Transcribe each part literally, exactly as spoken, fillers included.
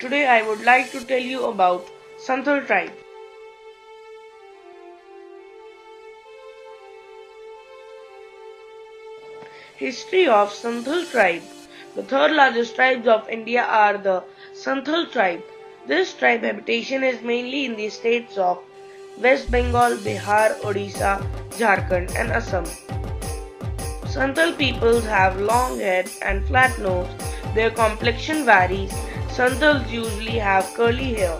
Today I would like to tell you about Santhal tribe. History of Santhal tribe. The third largest tribes of India are the Santhal tribe. This tribe habitation is mainly in the states of West Bengal, Bihar, Odisha, Jharkhand and Assam. Santhal peoples have long hair and flat nose. Their complexion varies. Santhals usually have curly hair.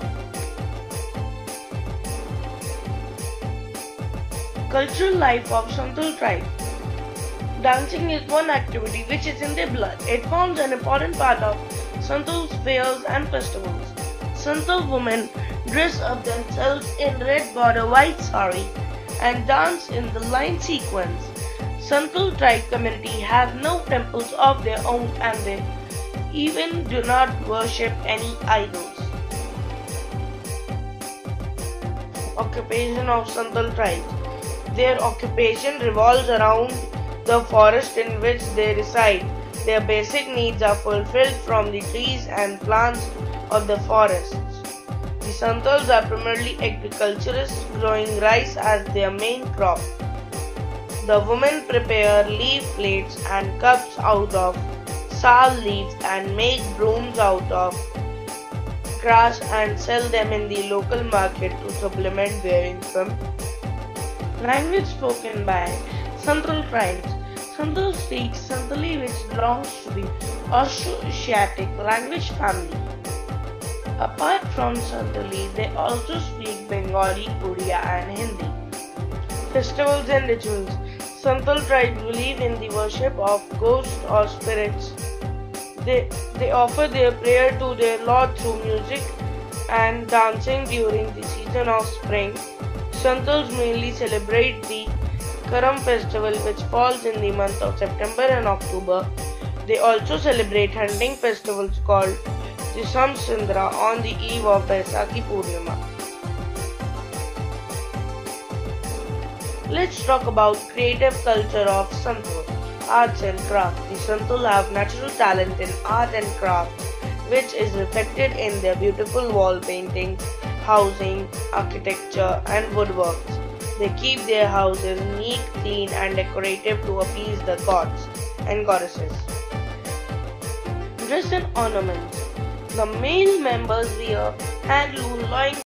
Cultural life of Santhal tribe. Dancing is one activity which is in their blood. It forms an important part of Santhal's fairs and festivals. Santhal women dress up themselves in red border white sari and dance in the line sequence. Santhal tribe community have no temples of their own and they even do not worship any idols. Occupation of Santhal tribe. Their occupation revolves around the forest in which they reside. Their basic needs are fulfilled from the trees and plants of the forests. The Santhals are primarily agriculturists, growing rice as their main crop. The women prepare leaf plates and cups out of sal leaves and make brooms out of grass and sell them in the local market to supplement their income. Language spoken by Santhal tribes. Santhal speaks Santhali, which belongs to the Austroasiatic language family. Apart from Santhali, they also speak Bengali, Odia and Hindi. Festivals and rituals. Santhal tribes believe in the worship of ghosts or spirits. They, they offer their prayer to their Lord through music and dancing during the season of spring. Santhals mainly celebrate the Karam festival, which falls in the month of September and October. They also celebrate hunting festivals called the Samsindra on the eve of Baisakhi Purnima. Let's talk about creative culture of Santhal. Arts and craft. The Santhal have natural talent in art and craft, which is reflected in their beautiful wall paintings, housing, architecture and woodworks. They keep their houses neat, clean and decorative to appease the gods and goddesses. Dress and ornaments. The male members wear hand-loom loin